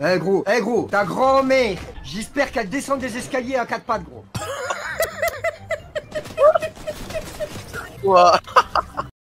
Eh gros, ta grand-mère, j'espère qu'elle descend des escaliers à quatre pattes, gros. Ouah.